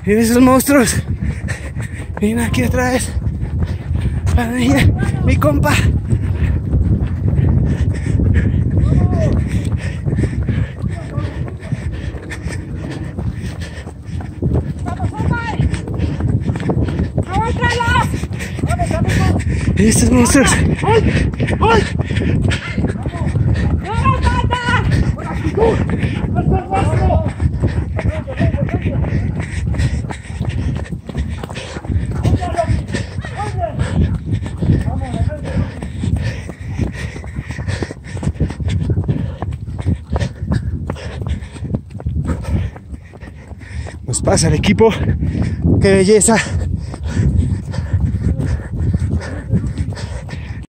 Miren esos monstruos. Miren aquí otra vez. Mi compa. Estos monstruos. Nos pasa el equipo. Qué belleza.